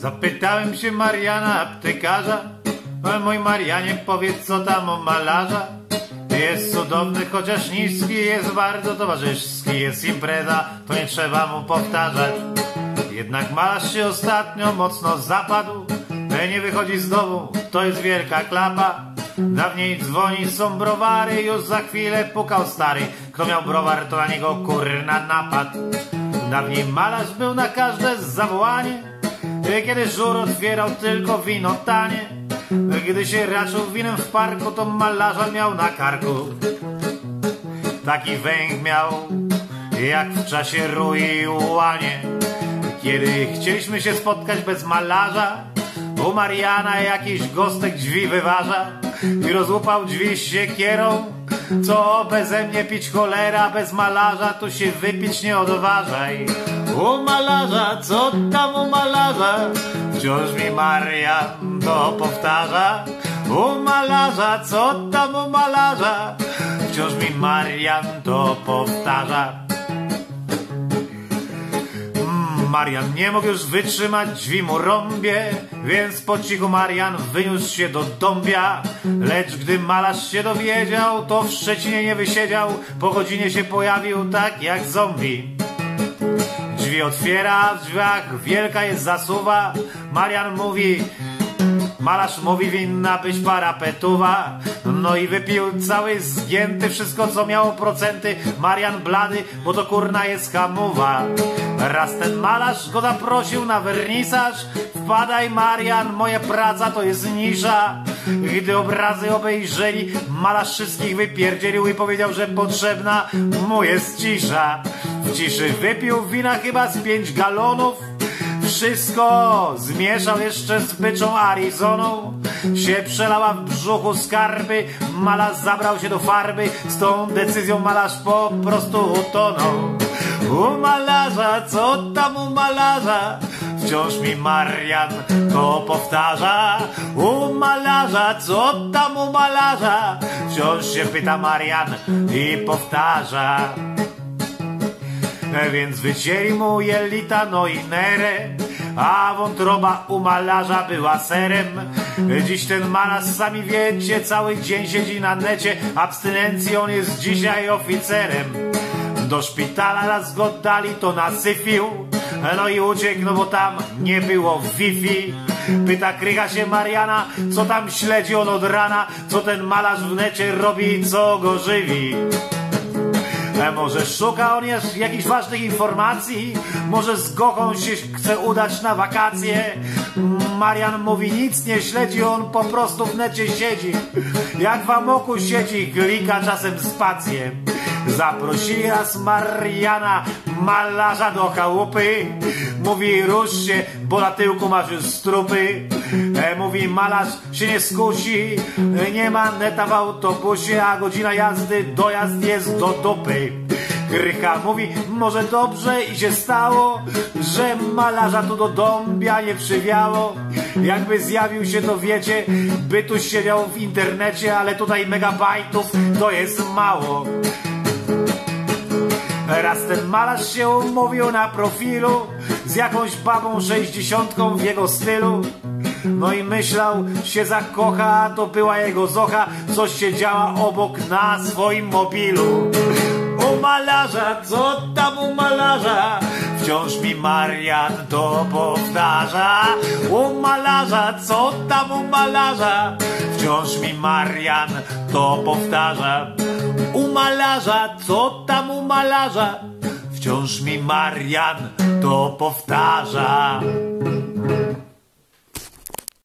Zapytałem się Mariana, aptekarza: mój Marianie, powiedz, co tam u malarza? Jest cudowny, chociaż niski, jest bardzo towarzyski, jest impreza, to nie trzeba mu powtarzać. Jednak malarz się ostatnio mocno zapadł, nie wychodzi z domu, to jest wielka klapa. Dawniej dzwoni, są browary, już za chwilę pukał stary. Kto miał browar, to na niego kurna napad. Dawniej malarz był na każde zawołanie, kiedy żur otwierał tylko wino tanie. Gdy się raczył winem w parku, to malarza miał na karku. Taki węch miał, jak w czasie rui łanie. Kiedy chcieliśmy się spotkać bez malarza, u Mariana jakiś gostek drzwi wyważa i rozłupał drzwi siekierą. Co beze mnie pić cholera, bez malarza tu się wypić nie odważaj. U malarza, co tam u malarza? Wciąż mi Marian to powtarza. U malarza, co tam u malarza? Wciąż mi Marian to powtarza. Marian nie mógł już wytrzymać, drzwi mu rąbie, więc po cichu Marian wyniósł się do Dąbia. Lecz gdy malarz się dowiedział, to w Szczecinie nie wysiedział, po godzinie się pojawił tak jak zombie. Drzwi otwiera, w drzwiach wielka jest zasuwa. Malarz mówi, winna być parapetuwa. No i wypił cały zgięty, wszystko co miało procenty. Marian blady, bo to kurna jest hamuwa. Raz ten malarz go zaprosił na wernisaż. Wpadaj Marian, moja praca to jest nisza. Gdy obrazy obejrzeli, malarz wszystkich wypierdzielił i powiedział, że potrzebna mu jest cisza. W ciszy wypił wina chyba z 5 galonów. Wszystko zmieszał jeszcze z byczą Arizoną. Się przelała w brzuchu skarby. Malarz zabrał się do farby. Z tą decyzją malarz po prostu utonął. U malarza, co tam u malarza? Wciąż mi Marian to powtarza. U malarza, co tam u malarza? Wciąż się pyta Marian i powtarza. Więc wycięli mu jelita, no i nerę, a wątroba u malarza była serem. Dziś ten malarz, sami wiecie, cały dzień siedzi na necie. Abstynencji on jest dzisiaj oficerem. Do szpitala raz go dali, to nasyfił, no i uciekł, no bo tam nie było Wi-Fi. Pyta krycha się Mariana, co tam śledzi on od rana, co ten malarz w necie robi i co go żywi. Może szuka on jakichś ważnych informacji, może z Gochą się chce udać na wakacje. Marian mówi, nic nie śledzi, on po prostu w necie siedzi. Jak w amoku siedzi, klika czasem spację. Zaprosili raz Mariana, malarza, do chałupy. Mówi, rusz się, bo na tyłku masz już strupy. Mówi, malarz się nie skusi, nie ma neta w autobusie, a godzina jazdy, dojazd jest do dupy. Krycha mówi, może dobrze i się stało, że malarza tu do Dąbia nie przywiało. Jakby zjawił się, to wiecie, by tu siedział w internecie, ale tutaj megabajtów to jest mało. Raz ten malarz się umówił na profilu z jakąś babą 60 w jego stylu. No i myślał, się zakocha, a to była jego zocha, coś się działa obok na swoim mobilu. U malarza, co tam u malarza? Wciąż mi Marian to powtarza. U malarza, co tam u malarza? Wciąż mi Marian to powtarza. U malarza, co tam u malarza? Wciąż mi Marian to powtarza.